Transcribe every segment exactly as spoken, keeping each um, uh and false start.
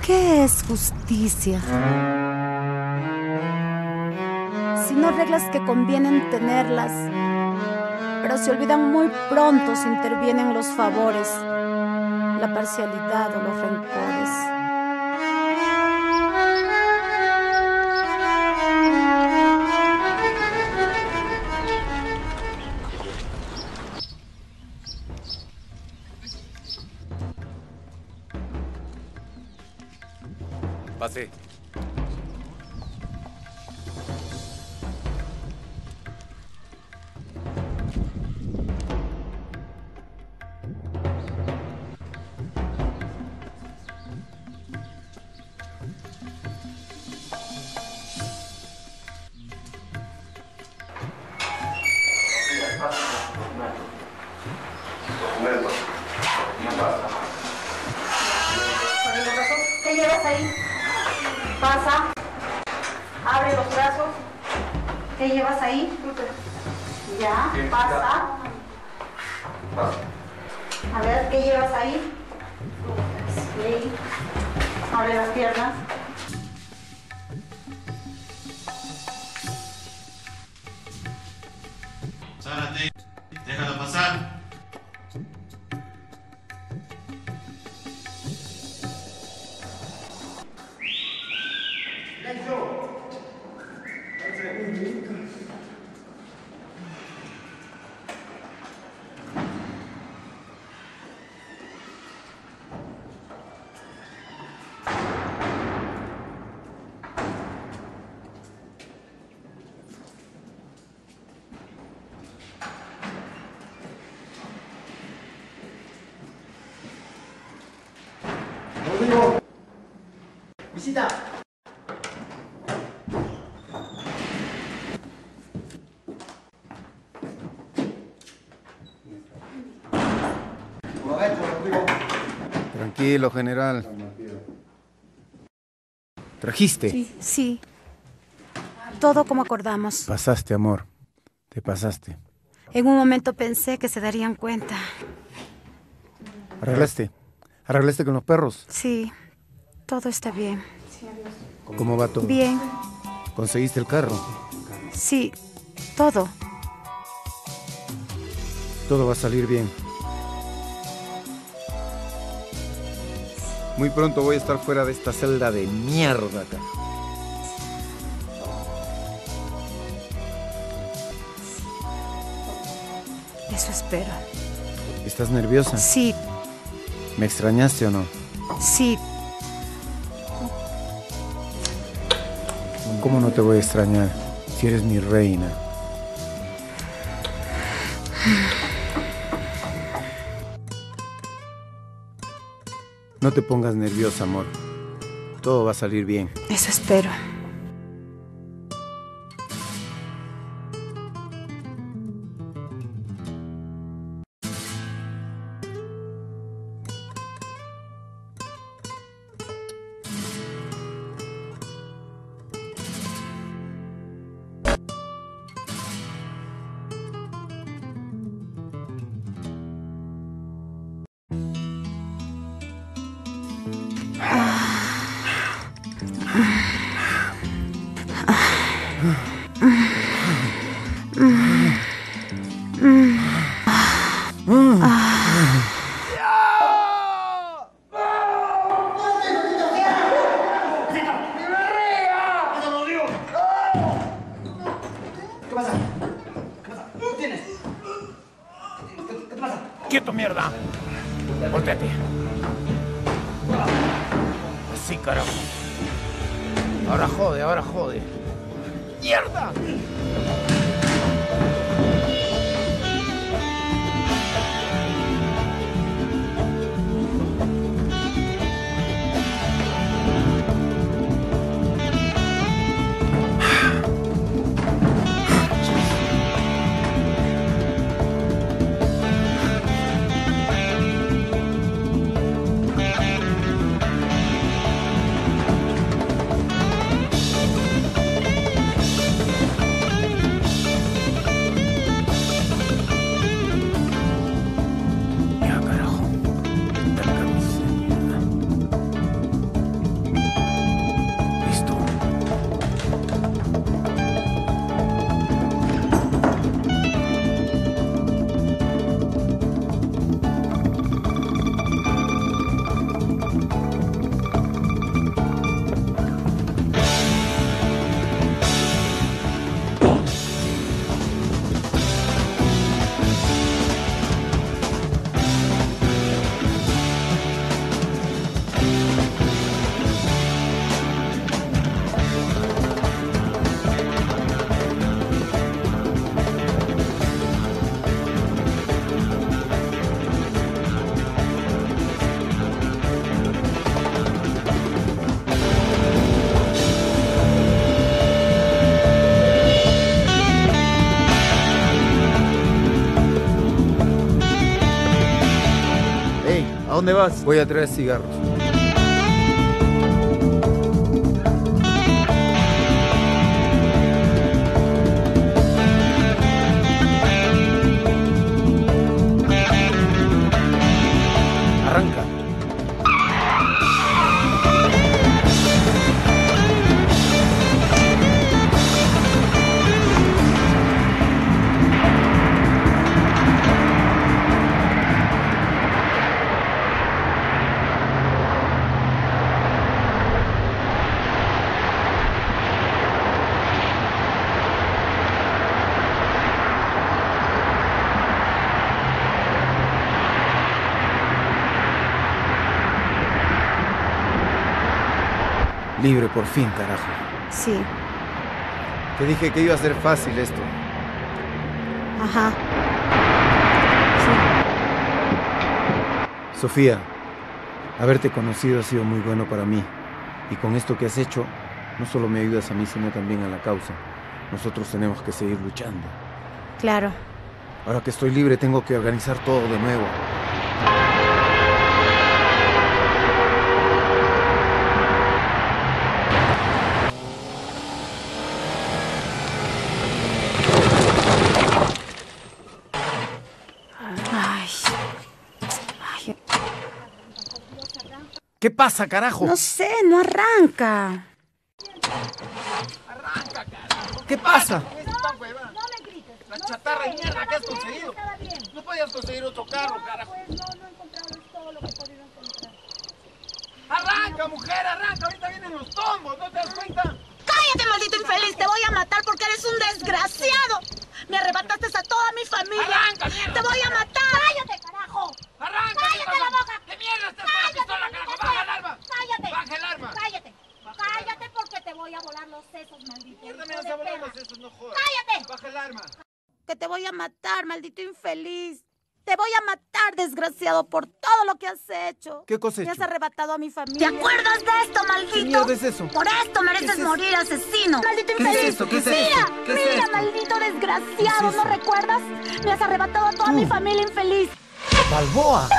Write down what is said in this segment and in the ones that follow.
¿Qué es justicia? Sino reglas que convienen tenerlas, pero se olvidan muy pronto si intervienen los favores, la parcialidad o los rencores. Pase. ¿Qué llevas ahí? Pasa. Abre los brazos. ¿Qué llevas ahí? Ya, pasa. A ver, ¿qué llevas ahí? Sí. Abre las piernas. Zárate, déjala pasar. Rodrigo, visita. Tranquilo, general. ¿Trajiste? Sí, sí. Todo como acordamos. Pasaste, amor. Te pasaste. En un momento pensé que se darían cuenta. ¿Arreglaste? ¿Arreglaste con los perros? Sí, todo está bien. ¿Cómo va todo? Bien, ¿Conseguiste el carro? sí, todo. Todo va a salir bien. Muy pronto voy a estar fuera de esta celda de mierda acá. Eso espero. ¿Estás nerviosa? Sí, ¿Me extrañaste o no? sí, ¿Cómo no te voy a extrañar si eres mi reina? No te pongas nerviosa, amor. Todo va a salir bien. eso espero. ¿Qué pasa? ¿Qué pasa? ¿Qué tienes? ¿Qué, qué te pasa? ¡Quieto, mierda! Volteate. Así, carajo. Ahora jode, ahora jode. ¡Mierda! dónde vas? Voy a traer cigarros. Arranca. Libre por fin, carajo. Sí. Te dije que iba a ser fácil esto. Ajá. Sí. Sofía, haberte conocido ha sido muy bueno para mí. Y con esto que has hecho, no solo me ayudas a mí, sino también a la causa. Nosotros tenemos que seguir luchando. Claro. Ahora que estoy libre, tengo que organizar todo de nuevo. Ay. Ay. ¿Qué pasa, carajo? No sé, no arranca. Arranca, carajo. ¿Qué pasa? Esta hueva. No me grites. La no chatarra sé, y mierda estaba que has bien, conseguido. estaba bien. No podías conseguir otro carro, No, carajo. pues no, no he encontrado, es todo lo que he podido encontrar. Arranca, mujer, arranca. Ahorita vienen los tombos, ¿no te das cuenta? ¡Cállate, maldito infeliz! Te voy a matar porque eres un desgraciado. Me arrebataste a toda mi familia. Arranca, mierda. ¡Te voy a matar! ¡Cállate, carajo! Arranca. ¡Cállate ¿qué la pasa? boca! ¿Qué mierda estás con la ¡Cállate, pistola, maldito carajo? sea! Baja el arma. ¡Cállate! Baja el arma. ¡Cállate! ¡Cállate porque te voy a volar los sesos, maldito! Mierda, me hijo vas de a volar perra. los sesos, no jodas. ¡Cállate! Baja el arma. Que te voy a matar, maldito infeliz. Te voy a matar, desgraciado, por todo lo que has hecho. ¿Qué cosa he Me has hecho? arrebatado a mi ¿Te familia. acuerdas de esto, maldito? ¿Qué mierda es eso? Por esto mereces ¿Qué es morir, asesino. Maldito ¿Qué es infeliz. esto? ¿Qué es mira, esto? ¿Qué es mira, esto? maldito desgraciado. ¿Qué es ¿No eso? recuerdas? Me has arrebatado a toda Tú. mi familia infeliz. ¡Balboa!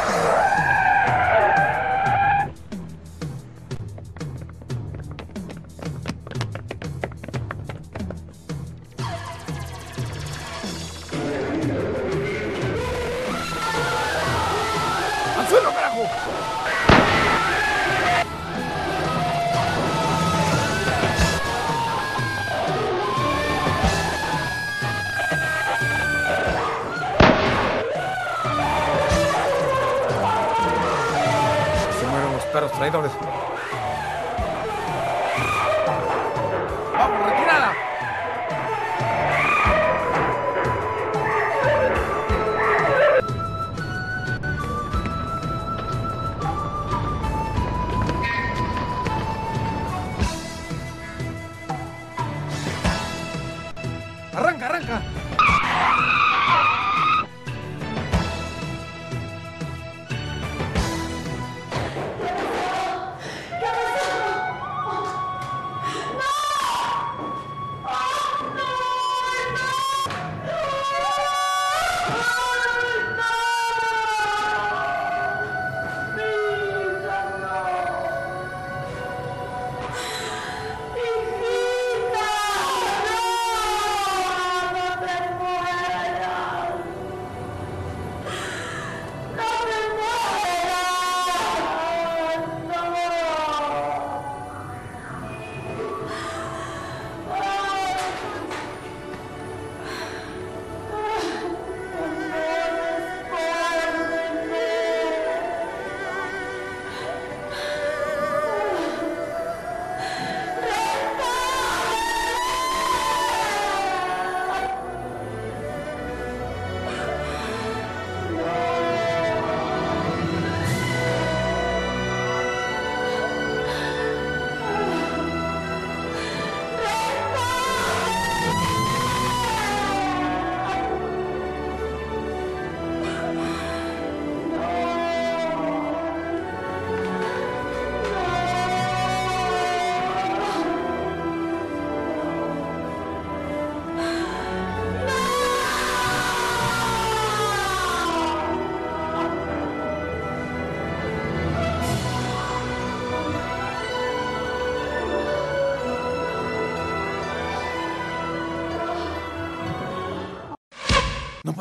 ¡Al suelo, carajo! Se mueren los perros traidores. ¡Vamos, retirada! ¡Arranca, arranca!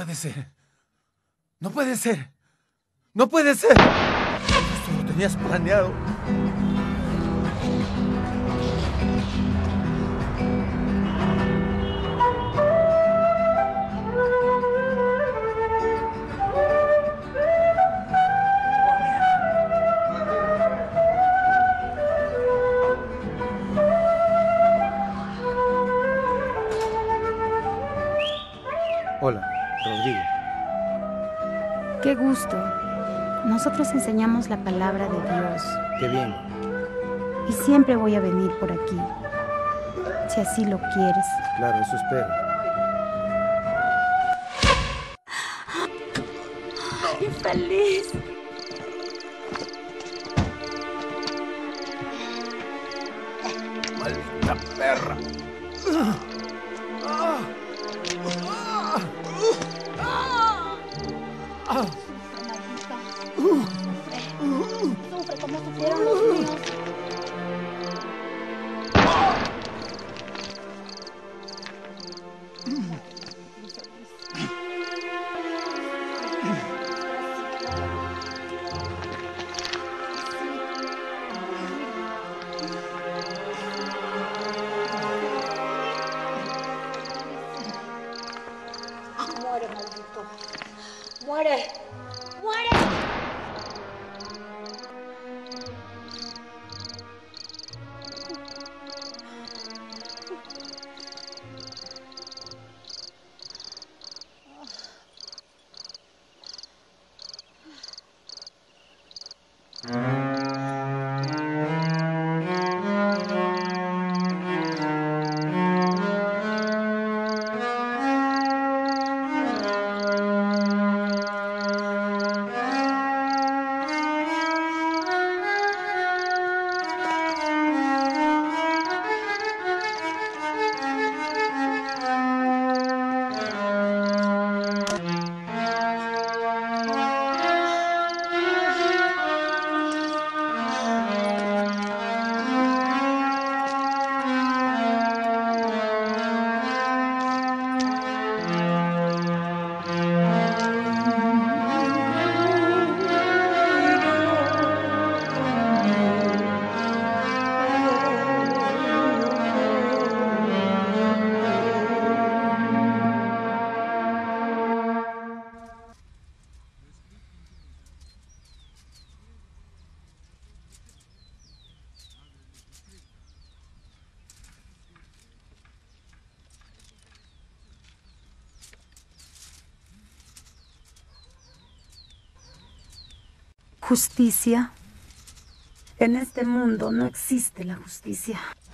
puede ser. No puede ser. No puede ser. Esto lo tenías planeado. Hola, Rodrigo. Qué gusto. Nosotros enseñamos la palabra de Dios. Qué bien. Y siempre voy a venir por aquí, si así lo quieres. Claro, eso espero. ¡Infeliz! ¡Maldita perra! Sufre como sufrieron los míos. Muere, maldito. Muere. Muere. Justicia. En este mundo no existe la justicia.